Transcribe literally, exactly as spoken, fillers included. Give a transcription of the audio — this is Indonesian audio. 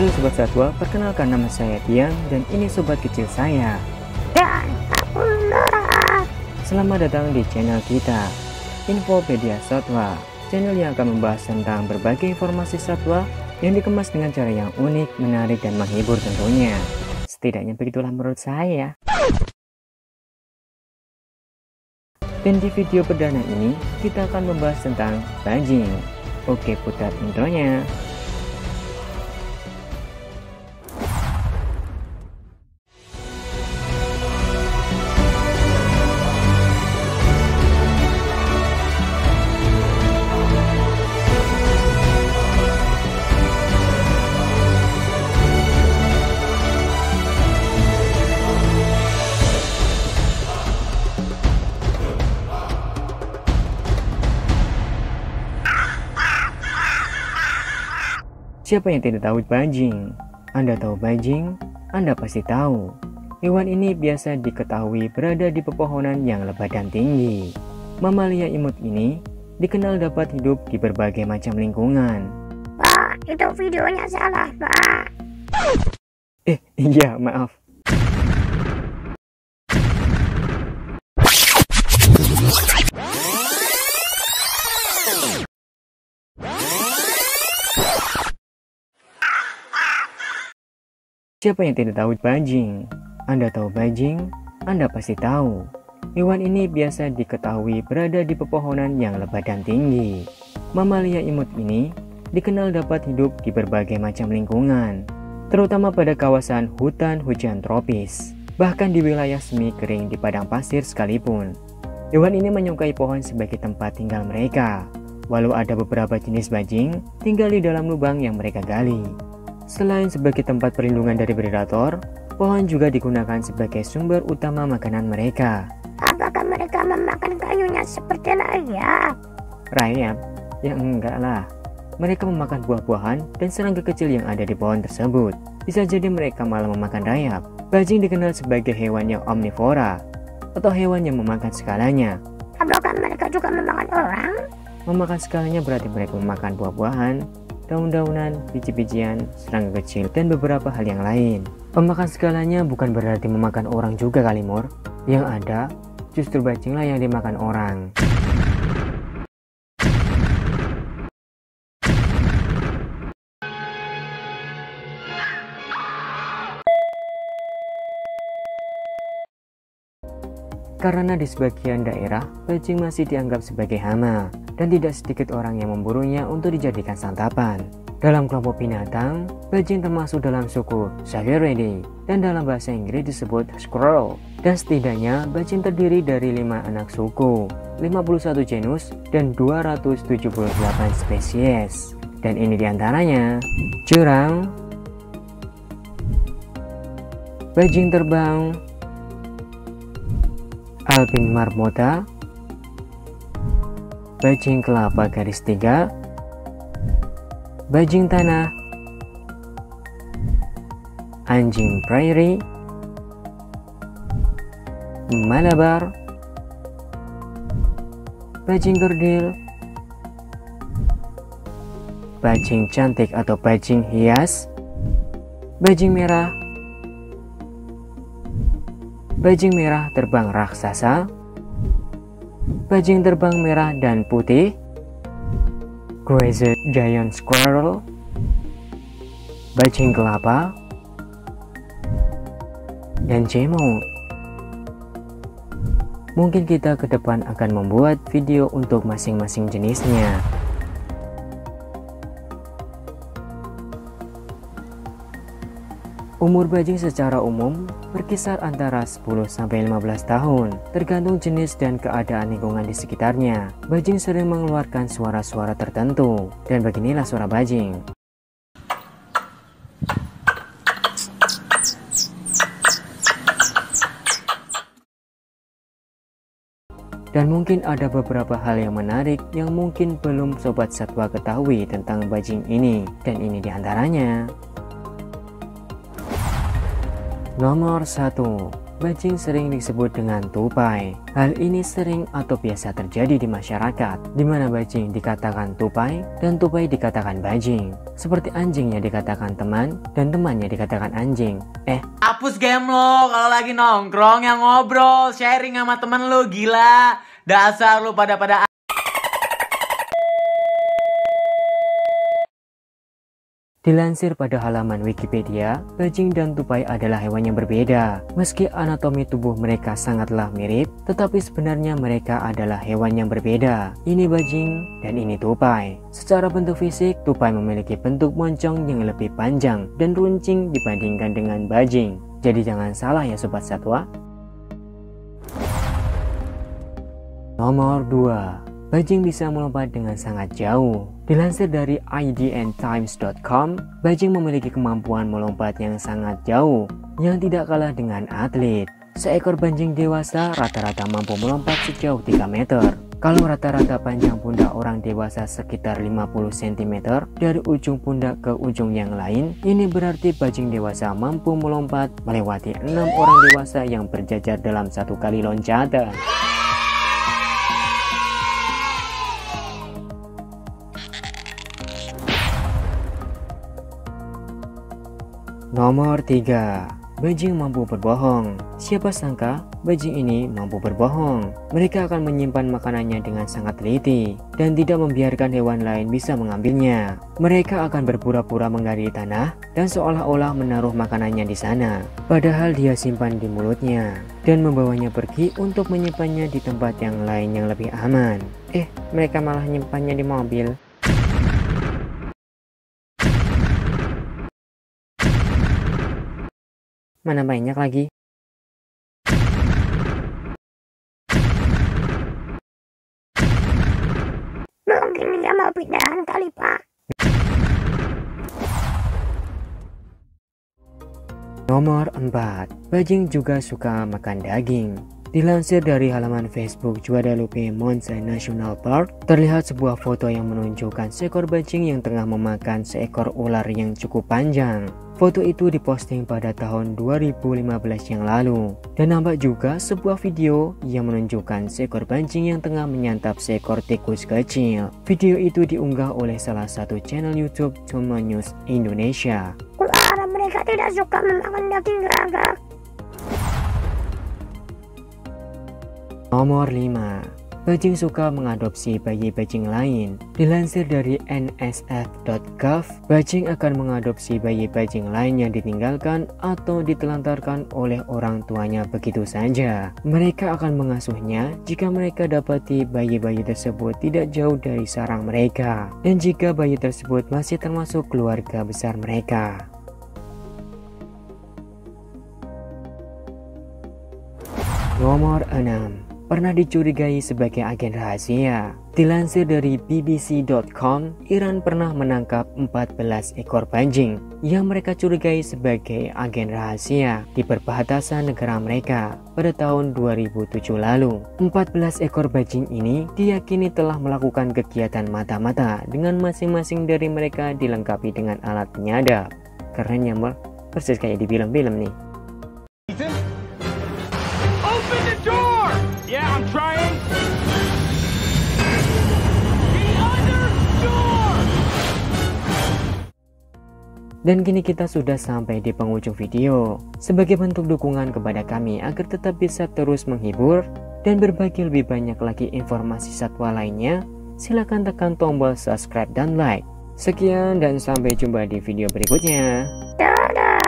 Halo Sobat Satwa, perkenalkan nama saya Tian dan ini sobat kecil saya. Dan aku Nora. Selamat datang di channel kita, Infopedia Satwa, channel yang akan membahas tentang berbagai informasi satwa yang dikemas dengan cara yang unik, menarik, dan menghibur tentunya. Setidaknya begitulah menurut saya. Dan di video perdana ini, kita akan membahas tentang bajing. Oke, putar intronya. Siapa yang tidak tahu bajing? Anda tahu bajing? Anda pasti tahu. Hewan ini biasa diketahui berada di pepohonan yang lebat dan tinggi. Mamalia imut ini dikenal dapat hidup di berbagai macam lingkungan. Pak, itu videonya salah, Pak. Eh, iya, maaf. Siapa yang tidak tahu bajing? Anda tahu bajing? Anda pasti tahu. Hewan ini biasa diketahui berada di pepohonan yang lebat dan tinggi. Mamalia imut ini dikenal dapat hidup di berbagai macam lingkungan, terutama pada kawasan hutan hujan tropis, bahkan di wilayah semi kering di padang pasir sekalipun. Hewan ini menyukai pohon sebagai tempat tinggal mereka, walau ada beberapa jenis bajing tinggal di dalam lubang yang mereka gali. Selain sebagai tempat perlindungan dari predator, pohon juga digunakan sebagai sumber utama makanan mereka. Apakah mereka memakan kayunya seperti rayap? Rayap? Ya enggak lah. Mereka memakan buah-buahan dan serangga kecil yang ada di pohon tersebut. Bisa jadi mereka malah memakan rayap. Bajing dikenal sebagai hewan yang omnivora, atau hewan yang memakan segalanya. Apakah mereka juga memakan orang? Memakan segalanya berarti mereka memakan buah-buahan, daun-daunan, biji-bijian, serangga kecil, dan beberapa hal yang lain. Memakan segalanya bukan berarti memakan orang juga kali Mor. Yang ada, justru bajinglah yang dimakan orang. Karena di sebagian daerah, bajing masih dianggap sebagai hama, dan tidak sedikit orang yang memburunya untuk dijadikan santapan. Dalam kelompok binatang, bajing termasuk dalam suku Savirinidae, dan dalam bahasa Inggris disebut squirrel. Dan setidaknya, bajing terdiri dari lima anak suku, lima puluh satu genus, dan dua ratus tujuh puluh delapan spesies. Dan ini diantaranya: jurang, bajing terbang, Alpine marmota, bajing kelapa garis tiga, bajing tanah, anjing prairie, Malabar, bajing kerdil, bajing cantik atau bajing hias, bajing merah, bajing merah terbang raksasa, bajing terbang merah dan putih, Crested giant squirrel, bajing kelapa, dan cemo. Mungkin kita ke depan akan membuat video untuk masing-masing jenisnya. Umur bajing secara umum berkisar antara sepuluh sampai lima belas tahun, tergantung jenis dan keadaan lingkungan di sekitarnya. Bajing sering mengeluarkan suara-suara tertentu, dan beginilah suara bajing. Dan mungkin ada beberapa hal yang menarik yang mungkin belum sobat satwa ketahui tentang bajing ini, dan ini diantaranya. Nomor satu, bajing sering disebut dengan tupai. Hal ini sering atau biasa terjadi di masyarakat, di mana bajing dikatakan tupai dan tupai dikatakan bajing. Seperti anjingnya dikatakan teman dan temannya dikatakan anjing. Eh, hapus game lo kalau lagi nongkrong, yang ngobrol, sharing sama temen lo, gila. Dasar lo pada-pada. Dilansir pada halaman Wikipedia, bajing dan tupai adalah hewan yang berbeda. Meski anatomi tubuh mereka sangatlah mirip, tetapi sebenarnya mereka adalah hewan yang berbeda. Ini bajing dan ini tupai. Secara bentuk fisik, tupai memiliki bentuk moncong yang lebih panjang dan runcing dibandingkan dengan bajing. Jadi jangan salah ya sobat satwa. Nomor dua. Bajing bisa melompat dengan sangat jauh. Dilansir dari i d n times dot com, bajing memiliki kemampuan melompat yang sangat jauh, yang tidak kalah dengan atlet. Seekor bajing dewasa rata-rata mampu melompat sejauh tiga meter. Kalau rata-rata panjang pundak orang dewasa sekitar lima puluh sentimeter dari ujung pundak ke ujung yang lain, ini berarti bajing dewasa mampu melompat melewati enam orang dewasa yang berjajar dalam satu kali loncatan. Nomor tiga. Bajing mampu berbohong. Siapa sangka bajing ini mampu berbohong. Mereka akan menyimpan makanannya dengan sangat teliti dan tidak membiarkan hewan lain bisa mengambilnya. Mereka akan berpura-pura menggali tanah dan seolah-olah menaruh makanannya di sana, padahal dia simpan di mulutnya dan membawanya pergi untuk menyimpannya di tempat yang lain yang lebih aman. Eh, mereka malah menyimpannya di mobil. Mana banyak lagi? Mungkin dia mau pindahan kali, Pak. Nomor empat. Bajing juga suka makan daging. Dilansir dari halaman Facebook Guadalupe Monte National Park, terlihat sebuah foto yang menunjukkan seekor bajing yang tengah memakan seekor ular yang cukup panjang. Foto itu diposting pada tahun dua ribu lima belas yang lalu, dan nampak juga sebuah video yang menunjukkan seekor bajing yang tengah menyantap seekor tikus kecil. Video itu diunggah oleh salah satu channel YouTube Cuma News Indonesia. Ular mereka tidak suka memakan daging gagak. Nomor lima. Bajing suka mengadopsi bayi bajing lain. Dilansir dari N S F dot gov, bajing akan mengadopsi bayi bajing lain yang ditinggalkan atau ditelantarkan oleh orang tuanya begitu saja. Mereka akan mengasuhnya jika mereka dapati bayi-bayi tersebut tidak jauh dari sarang mereka, dan jika bayi tersebut masih termasuk keluarga besar mereka. Nomor enam. Pernah dicurigai sebagai agen rahasia. Dilansir dari B B C dot com, Iran pernah menangkap empat belas ekor bajing yang mereka curigai sebagai agen rahasia di perbatasan negara mereka pada tahun dua ribu tujuh lalu. empat belas ekor bajing ini diyakini telah melakukan kegiatan mata-mata dengan masing-masing dari mereka dilengkapi dengan alat penyadap. Keren ya, Mor? Persis kayak di film-film nih. Open the door! Yeah, I'm trying. The other door! Dan kini kita sudah sampai di penghujung video. Sebagai bentuk dukungan kepada kami agar tetap bisa terus menghibur dan berbagi lebih banyak lagi informasi satwa lainnya, silakan tekan tombol subscribe dan like. Sekian dan sampai jumpa di video berikutnya. Dadah.